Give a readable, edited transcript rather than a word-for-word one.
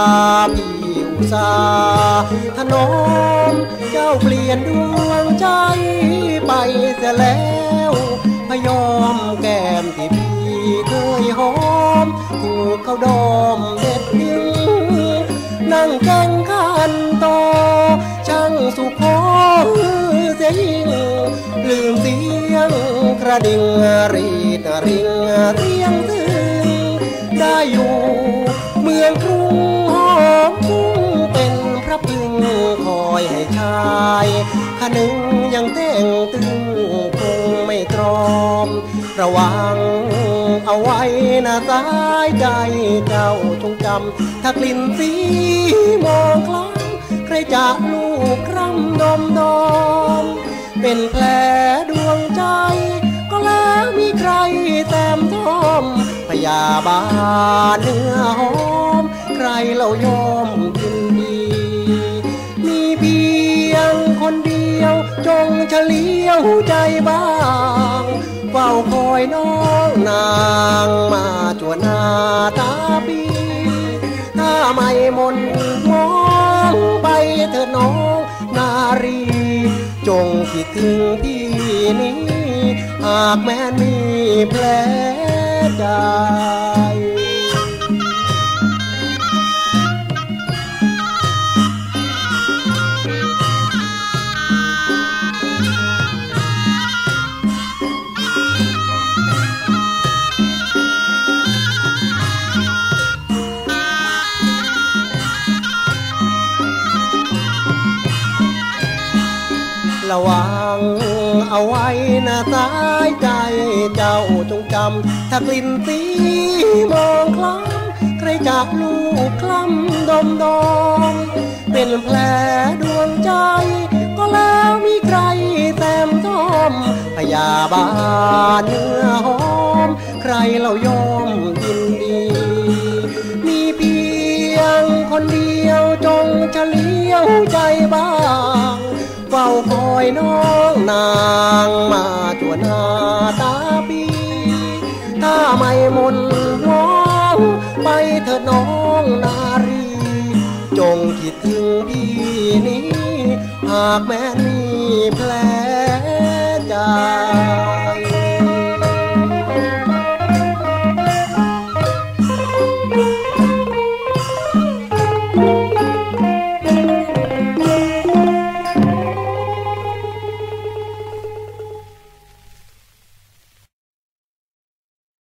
พี่อุตส่าห์ถนอมเจ้าเปลี่ยนดวงใจไปเสียแล้วพยอมแก้มที่พี่เคยหอมถูกเขาดอมเด็ดดึงนั่งแข่งขันต่อช่างสุขอเสียยิ่งลืมเสียงกระดิ่งรีดริงเรียงถึงได้อยู่เมืองกรุงหอมฟุ้งเป็นพระพึ่งคอยให้ชายขนึงยังเต้งตึงคงไม่ตรอมระวังเอาไว้นะสายใจเจ้าจงจำถ้ากลิ่นสีมองคล้ำใครจะลูกคร่ำดมดอมเป็นแผลดวงใจก็แล้วมีใครแต้มทอมพยาบาลเนื้อหอมใครเรายอมยินดีมีเพียงคนเดียวจงเฉลียวใจบ้างเฝ้าคอยน้องนางมาจวนหน้าตาปีถ้าไม่มนมองไปเถิดน้องนารีจงคิดถึงพี่นี้หากแม้นมีแผลใจระวังเอาไว้นะสายใจเจ้าจงจำถ้ากลิ่นสีมองคล้ำใครจากลูกคล้ำดมดอมเป็นแผลดวงใจก็แล้วมีใครแต้มทอมพยาบาลเนื้อหอมใครเรายอมยินดีมีเพียงคนเดียวจงเฉลียวใจบ้างเฝ้าคอยน้องนางมาจวนหน้าตาปีถ้าไม่มนมองไปเถิดน้องนารีจงคิดถึงพี่นี้หากแม้มีแผลใจ